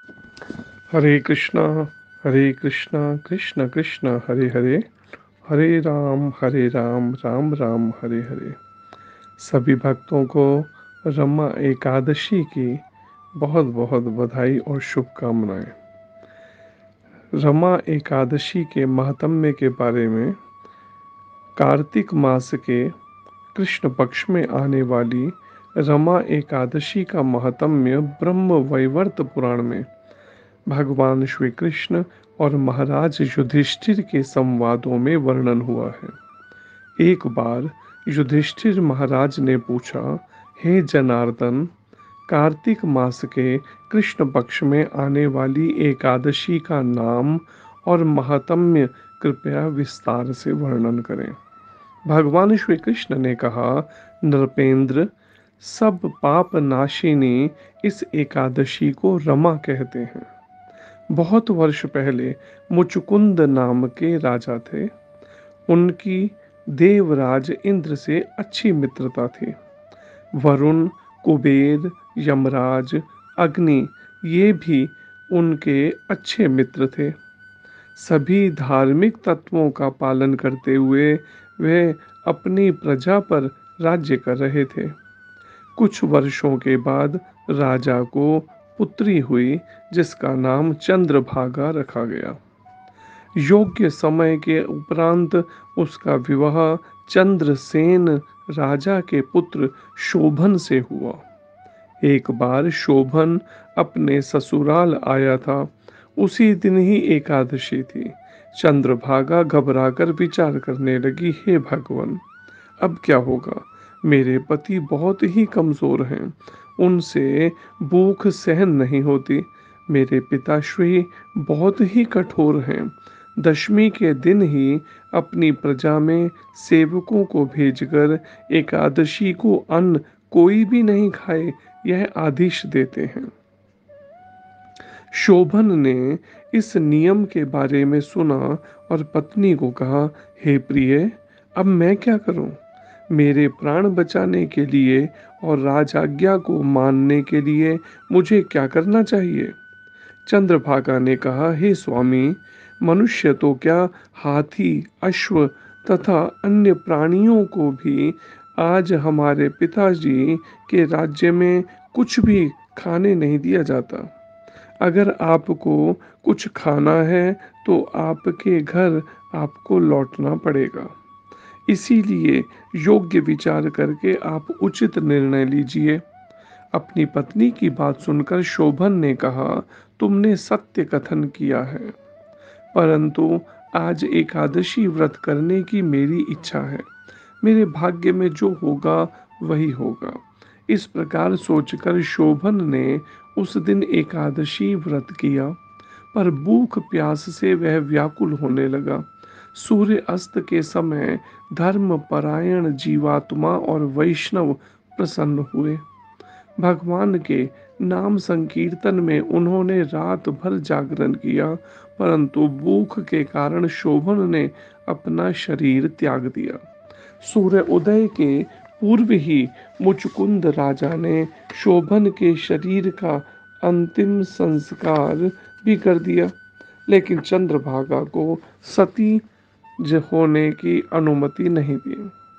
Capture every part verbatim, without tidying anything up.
हरे कृष्णा हरे कृष्णा कृष्ण कृष्ण हरे हरे, हरे राम हरे राम राम राम हरे हरे। सभी भक्तों को रमा एकादशी की बहुत बहुत बधाई और शुभकामनाएं। रमा एकादशी के महात्म्य के बारे में कार्तिक मास के कृष्ण पक्ष में आने वाली रमा एकादशी का महात्म्य ब्रह्म वैवर्त पुराण में भगवान श्री कृष्ण और महाराज युधिष्ठिर के संवादों में वर्णन हुआ है। एक बार युधिष्ठिर महाराज ने पूछा, हे जनार्दन, कार्तिक मास के कृष्ण पक्ष में आने वाली एकादशी का नाम और महात्म्य कृपया विस्तार से वर्णन करें। भगवान श्री कृष्ण ने कहा, नृपेंद्र, सब पाप नाशिनी इस एकादशी को रमा कहते हैं। बहुत वर्ष पहले मुचुकुंद नाम के राजा थे। उनकी देवराज इंद्र से अच्छी मित्रता थी। वरुण, कुबेर, यमराज, अग्नि ये भी उनके अच्छे मित्र थे। सभी धार्मिक तत्वों का पालन करते हुए वे अपनी प्रजा पर राज्य कर रहे थे। कुछ वर्षों के बाद राजा को पुत्री हुई जिसका नाम चंद्रभागा रखा गया। योग्य समय के उपरांत उसका विवाह चंद्रसेन राजा के पुत्र शोभन से हुआ। एक बार शोभन अपने ससुराल आया था। उसी दिन ही एकादशी थी। चंद्रभागा घबराकर विचार करने लगी, हे भगवान, अब क्या होगा? मेरे पति बहुत ही कमजोर हैं, उनसे भूख सहन नहीं होती। मेरे पिताश्री बहुत ही कठोर हैं। दशमी के दिन ही अपनी प्रजा में सेवकों को भेजकर एकादशी को अन्न कोई भी नहीं खाए, यह आदेश देते हैं। शोभन ने इस नियम के बारे में सुना और पत्नी को कहा, हे प्रिय, अब मैं क्या करूं? मेरे प्राण बचाने के लिए और राजाज्ञा को मानने के लिए मुझे क्या करना चाहिए? चंद्रभागा ने कहा, हे स्वामी, मनुष्य तो क्या, हाथी, अश्व तथा अन्य प्राणियों को भी आज हमारे पिताजी के राज्य में कुछ भी खाने नहीं दिया जाता। अगर आपको कुछ खाना है तो आपके घर आपको लौटना पड़ेगा। इसीलिए योग्य विचार करके आप उचित निर्णय लीजिए। अपनी पत्नी की बात सुनकर शोभन ने कहा, तुमने सत्य कथन किया है, परंतु आज एकादशी व्रत करने की मेरी इच्छा है। मेरे भाग्य में जो होगा वही होगा। इस प्रकार सोचकर शोभन ने उस दिन एकादशी व्रत किया, पर भूख प्यास से वह व्याकुल होने लगा। सूर्य अस्त के समय धर्म परायण जीवात्मा और वैष्णव प्रसन्न हुए। भगवान के नाम संकीर्तन में उन्होंने रात भर जागरण किया, परंतु भूख के कारण शोभन ने अपना शरीर त्याग दिया। सूर्य उदय के पूर्व ही मुचुकुंद राजा ने शोभन के शरीर का अंतिम संस्कार भी कर दिया, लेकिन चंद्रभागा को सती होने की अनुमति नहीं दी।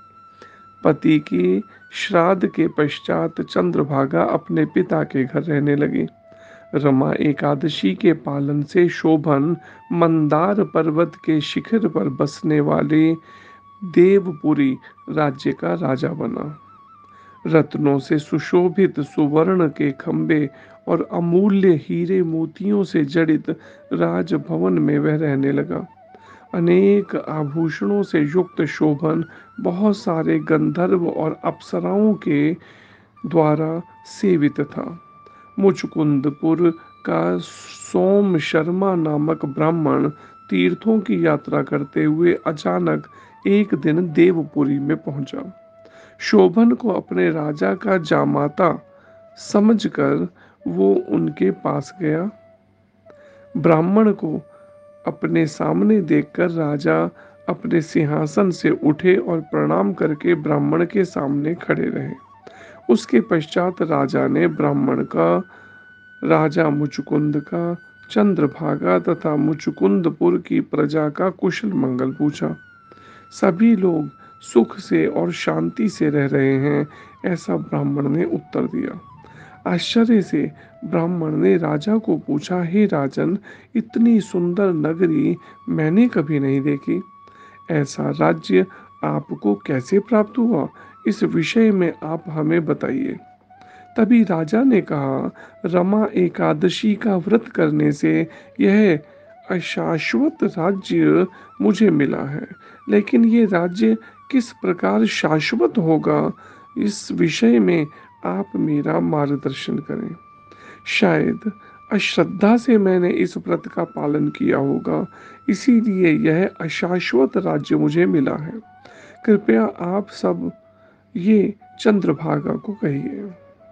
पति की श्राद्ध के पश्चात चंद्रभागा अपने पिता के घर रहने लगी। रमा एकादशी के पालन से शोभन मंदार पर्वत के शिखर पर बसने वाले देवपुरी राज्य का राजा बना। रत्नों से सुशोभित सुवर्ण के खंबे और अमूल्य हीरे मोतियों से जड़ित राजभवन में वह रहने लगा। अनेक आभूषणों से युक्त शोभन बहुत सारे गंधर्व और अप्सराओं के द्वारा सेवित था। मुचकुंदपुर का सोम शर्मा नामक ब्राह्मण तीर्थों की यात्रा करते हुए अचानक एक दिन देवपुरी में पहुंचा। शोभन को अपने राजा का जामाता समझकर वो उनके पास गया। ब्राह्मण को अपने सामने देखकर राजा अपने सिंहासन से उठे और प्रणाम करके ब्राह्मण के सामने खड़े रहे। उसके पश्चात राजा ने ब्राह्मण का राजा मुचुकुंद का चंद्रभागा तथा मुचुकुंदपुर की प्रजा का कुशल मंगल पूछा। सभी लोग सुख से और शांति से रह रहे हैं, ऐसा ब्राह्मण ने उत्तर दिया। आश्चर्य से ब्राह्मण ने राजा को पूछा, हे राजन, इतनी सुंदर नगरी मैंने कभी नहीं देखी। ऐसा राज्य आपको कैसे प्राप्त हुआ? इस विषय में आप हमें बताइए। तभी राजा ने कहा, रमा एकादशी का व्रत करने से यह अशाश्वत राज्य मुझे मिला है, लेकिन ये राज्य किस प्रकार शाश्वत होगा, इस विषय में आप मेरा मार्गदर्शन करें। शायद अश्रद्धा से मैंने इस व्रत का पालन किया होगा, इसीलिए यह अशाश्वत राज्य मुझे मिला है। कृपया आप सब ये चंद्रभागा को कहिए।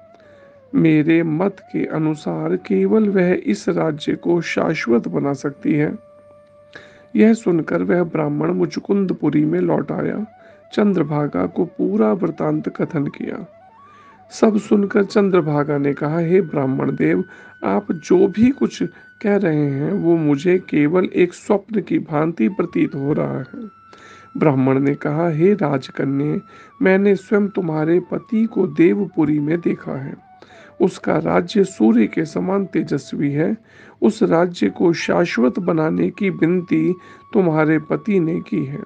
मेरे मत के अनुसार केवल वह इस राज्य को शाश्वत बना सकती है। यह सुनकर वह ब्राह्मण मुचुकुंदपुरी में लौट आया, चंद्रभागा को पूरा वृतांत कथन किया। सब सुनकर चंद्रभागा ने कहा, हे ब्राह्मण देव, आप जो भी कुछ कह रहे हैं वो मुझे केवल एक स्वप्न की भांति प्रतीत हो रहा है। ब्राह्मण ने कहा, हे राजकन्या, मैंने स्वयं तुम्हारे पति को देवपुरी में देखा है। उसका राज्य सूर्य के समान तेजस्वी है। उस राज्य को शाश्वत बनाने की विनती तुम्हारे पति ने की है।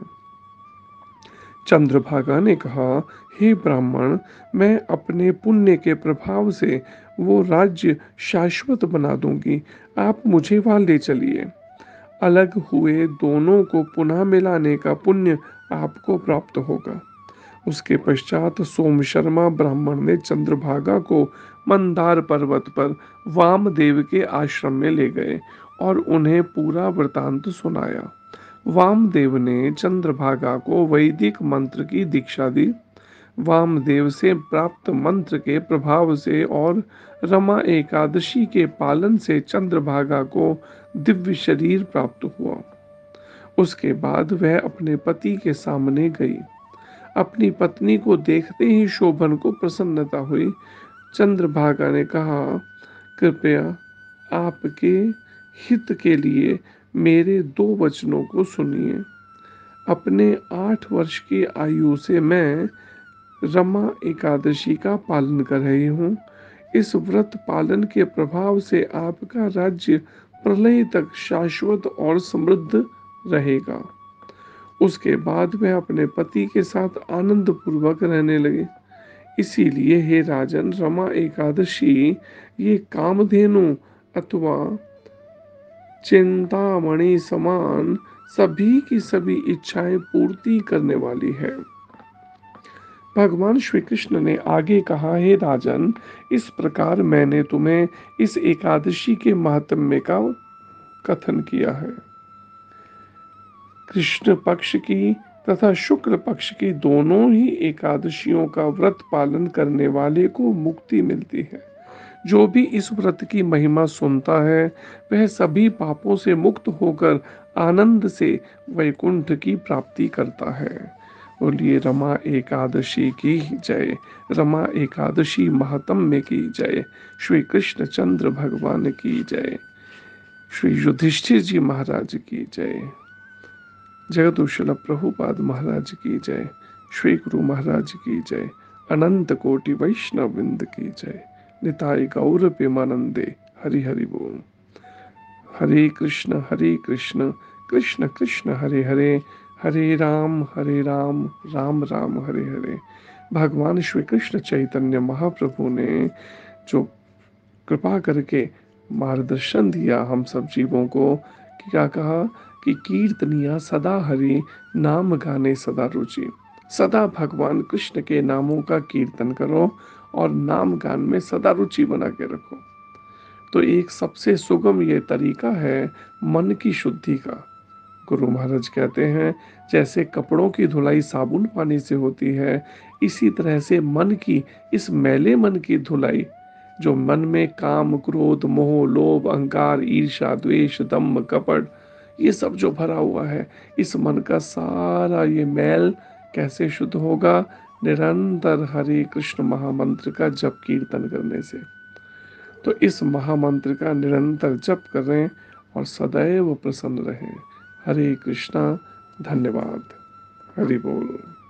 चंद्रभागा ने कहा, हे ब्राह्मण, मैं अपने पुण्य के प्रभाव से वो राज्य शाश्वत बना दूंगी। आप मुझे वहां ले चलिए। अलग हुए दोनों को पुनः मिलाने का पुण्य आपको प्राप्त होगा। उसके पश्चात सोमशर्मा ब्राह्मण ने चंद्रभागा को मंदार पर्वत पर वामदेव के आश्रम में ले गए और उन्हें पूरा वृतांत सुनाया। वामदेव ने चंद्रभागा को वैदिक मंत्र की दीक्षा दी। वामदेव से प्राप्त मंत्र के प्रभाव से और रमा एकादशी के पालन से चंद्रभागा को दिव्य शरीर प्राप्त हुआ। उसके बाद वह अपने पति के सामने गई। अपनी पत्नी को देखते ही शोभन को प्रसन्नता हुई। चंद्रभागा ने कहा, कृपया आपके हित के लिए मेरे दो वचनों को सुनिए। अपने आठ वर्ष की आयु से मैं रमा एकादशी का पालन कर रही हूँ। इस व्रत पालन के प्रभाव से आपका राज्य प्रलय तक शाश्वत और समृद्ध रहेगा। उसके बाद वह अपने पति के साथ आनंद पूर्वक रहने लगे। इसीलिए हे राजन, रमा एकादशी ये कामधेनु अथवा चिंतामणि समान सभी की सभी इच्छाएं पूर्ति करने वाली है। भगवान श्री कृष्ण ने आगे कहा, हे राजन, इस प्रकार मैंने तुम्हें इस एकादशी के महात्म्य का कथन किया है। कृष्ण पक्ष की तथा शुक्ल पक्ष की दोनों ही एकादशियों का व्रत पालन करने वाले को मुक्ति मिलती है। जो भी इस व्रत की महिमा सुनता है वह सभी पापों से मुक्त होकर आनंद से वैकुंठ की प्राप्ति करता है। बोलिए रमा एकादशी की जय। रमा एकादशी महात्म्य की जय। श्री कृष्ण चंद्र भगवान की जय। श्री युधिष्ठिर जी महाराज की जय। जगदुशल प्रभुपाद महाराज की जय। श्री गुरु महाराज की जय। अनंत कोटि वैष्णव वृंद की जय। निताय गौर प्रेमानंदे। हरि हरि बोल। हरे कृष्ण हरे कृष्ण कृष्ण कृष्ण हरे हरे, हरे राम हरे राम राम राम हरे हरे। भगवान श्री कृष्ण चैतन्य महाप्रभु ने जो कृपा करके मार्गदर्शन दिया हम सब जीवों को, क्या कहा कि कीर्तनिया सदा हरि, नाम गाने सदा रुचि। सदा भगवान कृष्ण के नामों का कीर्तन करो और नाम गान में सदा रुचि बना के रखो। तो एक सबसे सुगम ये तरीका है मन की शुद्धि का। गुरु महाराज कहते हैं, जैसे कपड़ों की धुलाई साबुन पानी से होती है, इसी तरह से मन की, इस मैले मन की धुलाई, जो मन में काम क्रोध मोह लोभ अहंकार ईर्ष्या द्वेष दम्भ कपट ये सब जो भरा हुआ है, इस मन का सारा ये मैल कैसे शुद्ध होगा? निरंतर हरे कृष्ण महामंत्र का जप कीर्तन करने से। तो इस महामंत्र का निरंतर जप करें और सदैव प्रसन्न रहें। हरे कृष्णा। धन्यवाद। हरि बोल।